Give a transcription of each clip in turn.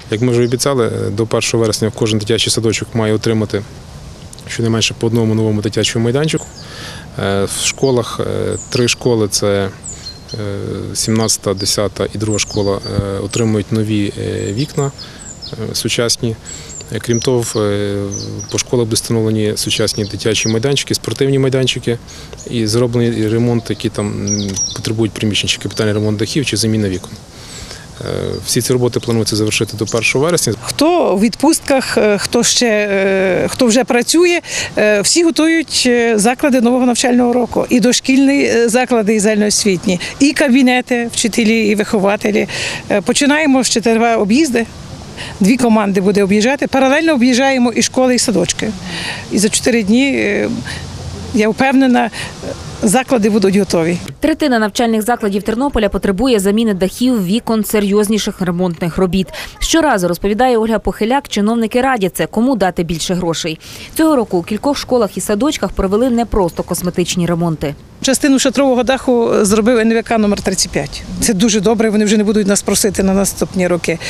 Як ми вже обіцяли, до 1 вересня кожен дитячий садочок має отримати щонайменше по одному новому дитячому майданчику. В школах 3 школи – це 17-та, 10-та і 2 школа отримують нові вікна сучасні. Крім того, по школах будуть встановлені сучасні дитячі майданчики, спортивні майданчики і зроблені ремонт, які там потребують приміщень, чи капітальний ремонт дахів, чи заміна вікон. Всі ці роботи планується завершити до 1 вересня. Хто у відпустках, хто вже працює, всі готують заклади нового навчального року. І дошкільні заклади, і загальноосвітні, і кабінети, вчителі, і вихователі. Починаємо з 4 об'їзди. 2 команди буде об'їжджати. Паралельно об'їжджаємо і школи, і садочки. І за 4 дні, я впевнена, заклади будуть готові. Третина навчальних закладів Тернополя потребує заміни дахів, вікон, серйозніших ремонтних робіт. Щоразу, розповідає Ольга Похиляк, чиновники радяться, кому дати більше грошей. Цього року у кількох школах і садочках провели не просто косметичні ремонти. Частину шатрового даху зробив НВК номер 35. Це дуже добре, вони вже не будуть нас просити на наступні роки.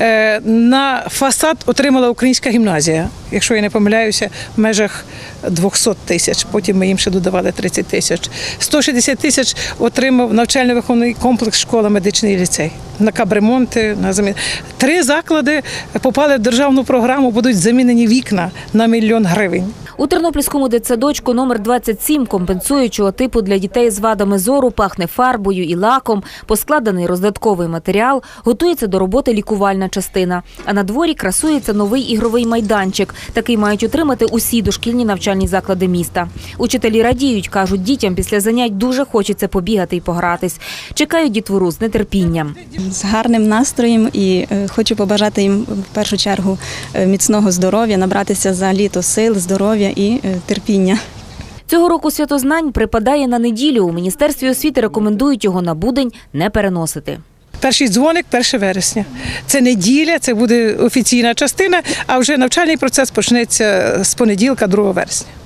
На фасад отримала Українська гімназія, якщо я не помиляюся, в межах 200 тисяч. Потім ми їм ще додавали 30 тисяч. 160 тисяч отримав навчально-виховний комплекс школа, медичний ліцей. На капремонти, на заміну. 3 заклади попали в державну програму, будуть замінені вікна на 1 мільйон гривень. У Тернопільському дитсадочку номер 27 компенсуючого типу для дітей з вадами зору пахне фарбою і лаком, поскладений роздатковий матеріал, готується до роботи лікувальна частина. А на дворі красується новий ігровий майданчик. Такий мають отримати усі дошкільні навчальні заклади міста. Учителі радіють, кажуть, дітям після занять дуже хочеться побігати і погратись. Чекають дітвору з нетерпінням. З гарним настроєм і хочу побажати їм в першу чергу міцного здоров'я, набратися за літо сил, здоров'я і терпіння. Цього року Святознань припадає на неділю. У Міністерстві освіти рекомендують його на будень не переносити. Перший дзвоник – 1 вересня. Це неділя, це буде офіційна частина, а вже навчальний процес почнеться з понеділка, 2 вересня.